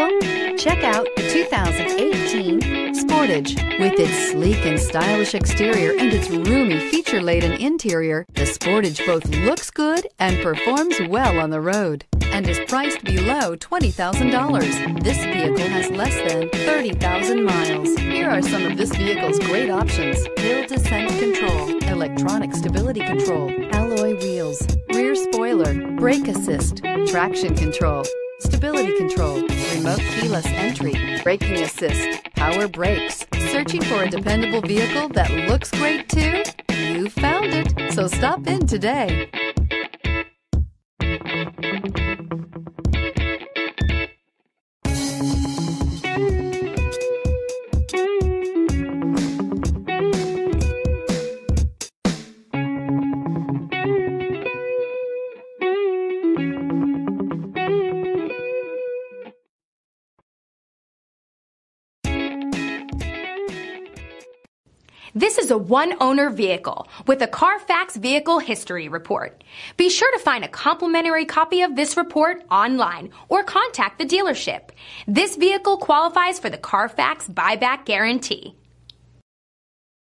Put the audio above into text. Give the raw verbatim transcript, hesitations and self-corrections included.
vehicle? Check out the two thousand eighteen Sportage. With its sleek and stylish exterior and its roomy feature-laden interior, the Sportage both looks good and performs well on the road and is priced below twenty thousand dollars. This vehicle has less than thirty thousand miles. Here are some of this vehicle's great options: hill descent control, electronic stability control, alloy wheels, rear spoiler, brake assist, traction control, stability control, remote keyless entry, braking assist, power brakes. Searching for a dependable vehicle that looks great too? You found it, so stop in today. This is a one-owner vehicle with a Carfax Vehicle History Report. Be sure to find a complimentary copy of this report online or contact the dealership. This vehicle qualifies for the Carfax Buyback Guarantee.